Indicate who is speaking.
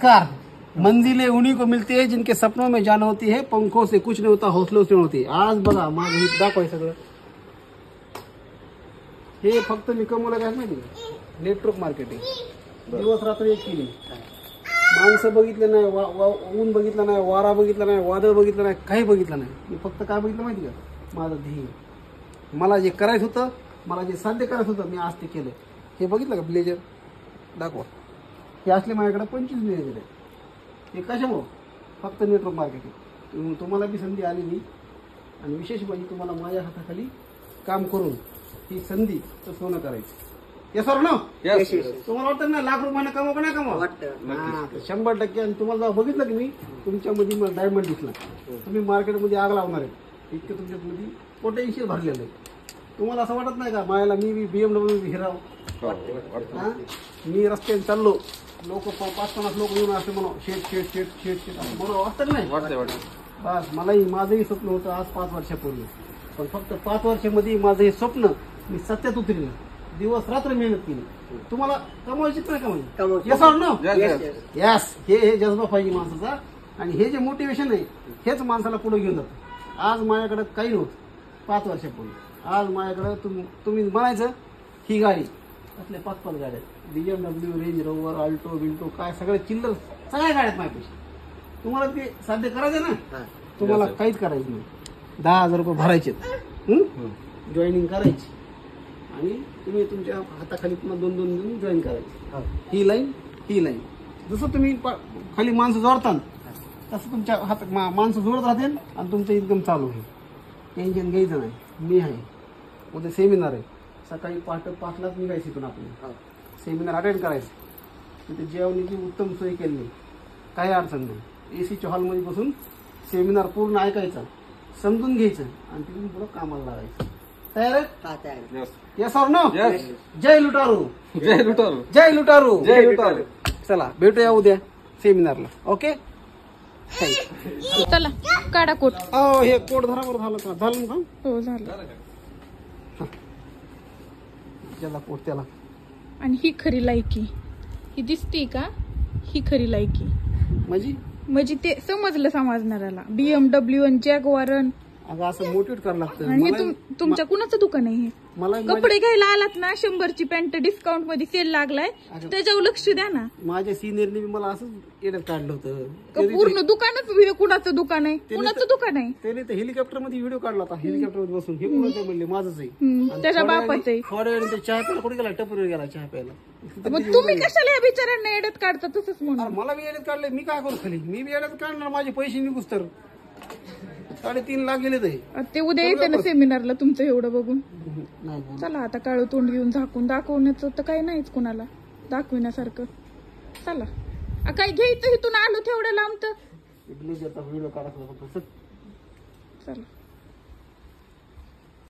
Speaker 1: नमस्कार। मंजिलें उन्हीं को मिलती है जिनके सपनों में जान होती है, पंखों से कुछ नहीं होता, हौसलों से होती। आज बघा माझं हे दाखवाय सगळं हे फक्त मी कमवलं काय माहिती का, नेटवर्क मार्केटिंग। दिवस रात्र एक केली, माणसं बघितलं नाही, ऊन बघितलं नाही, वारा बघितला नाही, वादळ बघितलं नाही, काही बघितलं नाही। मी फक्त काय बघितलं माहिती का, माझं ध्येय, मला जे करायचं होतं, मला जे साध्य करायचं होतं, मी आज ते केलं। हे बघितलं का ब्लेजर, दाखवा। हे असले माझ्याकडे 25 ब्लेजर आहे। हे कशामुळं, फक्त नेटवर्क मार्केटिंग। तुम्हाला बी संधी आलेली, आणि विशेष म्हणजे तुम्हाला माझ्या हाताखाली काम करून ही संधी तर सोनं करायची। येस और नो? तुम्हाला वाटतं ना लाख रुपयाने कमाव का नाही कमाव? 100%। आणि तुम्हाला जेव्हा बघितलं की मी तुमच्यामध्ये मला डायमंड दिसला, तुम्ही मार्केटमध्ये आग लावणार आहे, इतकं तुमच्यामध्ये पोटेन्शियल भरलेलं आहे। तुम्हाला असं वाटत नाही का मायाला मी BMW हिराव, मी रस्त्याने चाललो, लोक 5-50 लोक येऊन असे म्हणा शेट शेट शेट शेट शेट असं म्हणून वाटतं नाही? बस मलाही माझंही स्वप्न होतं आज 5 वर्षापूर्वी, पण फक्त 5 वर्षामध्ये माझं हे स्वप्न मी सत्यात उतरलं, दिवस रात्र मेहनत केली। तुम्हाला कमवायचीच नाही कमाई? येस और नो? यस। हे जज्बा पाहिजे माणसाचा, आणि हे जे मोटिवेशन आहे हेच माणसाला पुढे घेऊन जातं। आज माझ्याकडे काही नव्हतं 5 वर्षापूर्वी, आज माझ्याकडे तुम्ही म्हणायचं ही गाडी, असल्या 5-5 गाड्या, BMW, रेंज रोवर, अल्टो बिल्टो, काय सगळे चिल्लर सगळ्या गाड्यात माझ्यापेक्षा। तुम्हाला ते साध्य करायचं ना, तुम्हाला काहीच करायचं नाही, 10,000 रुपये भरायचे, जॉईनिंग करायची, आणि तुम्ही तुमच्या हाताखाली पुन्हा 2-2 जॉईन करायचे। ही लाईन जसं तुम्ही खाली माणसं जोडता तसं तुमच्या हातात माणसं जोडत राहतील, आणि तुमचं इन्कम चालू होईल। टेन्शन घ्यायचं नाही, मी आहे। उद्या सेमिनार आहे, सकाळी पहाटे 5लाच निघायचं इथून, आपण सेमिनार अटेंड करायचं। तिथे जेवणाची उत्तम सोय केली, काही अडचण नाही। ACच्या हॉलमध्ये बसून सेमिनार पूर्ण ऐकायचा, समजून घ्यायचं, आणि तिथून पुढं कामाला लागायचं। तयार आहे? येस और नो? जय लुटारू, जय लुटारू, जय लुटारू, जय लुटारू। चला भेटूया उद्या सेमिनारला, ओके?
Speaker 2: चला काढा कोट।
Speaker 1: हे कोट धरावर झालं का? झालं का?
Speaker 2: हो झालं।
Speaker 1: त्याला कोट त्याला।
Speaker 2: आणि ही खरी लायकी, ही दिसते का, ही खरी लायकी म्हणजे ते समजलं समजणाऱ्याला। BMW आणि जॅगवार,
Speaker 1: अगं असं मोटिवेट करायला लागतं।
Speaker 2: आणि तुमच्या कुणाचं दुकान आहे हे?
Speaker 1: मला
Speaker 2: कपडे घ्यायला आलात ना, 100ची पॅन्ट डिस्काउंट मध्ये सेल लागलाय, त्याच्यावर लक्ष द्या ना।
Speaker 1: माझ्या सिनियरने मला असंच येण्यात काढलं होतं,
Speaker 2: पूर्ण दुकानच हे कुणाचं दुकान आहे, कुणाचं दुकान आहे?
Speaker 1: त्याने तर हेलिकॉप्टर मध्ये व्हिडिओ काढला होता, हेलिकॉप्टर मध्ये बसून, हे कुणाचं म्हणले? माझंच आहे।
Speaker 2: त्याच्या बापाचं आहे।
Speaker 1: थोड्या वेळ चहा प्यायला कुठे गेला, टपरीवर गेला चहा प्यायला।
Speaker 2: मग तुम्ही कशाला या बिचाऱ्यांना येड्यात काढता तसंच म्हणून?
Speaker 1: मला बी येण्यात काढलंय, मी काय करू खाली, मी बी येण्यात काढणार, माझे पैसे निघूस तर 3.5 लाख गेले
Speaker 2: ते उद्या येते ना सेमिनारला तुमचं एवढं बघून। चला आता काळं तोंड घेऊन झाकून दाखवण्याचं तर काही नाहीच कुणाला दाखविण्यासारखं। चला काय घ्यायचं, इथून आलो तेवढ्या लांब तर
Speaker 1: व्हिडिओ काढा,
Speaker 2: चला।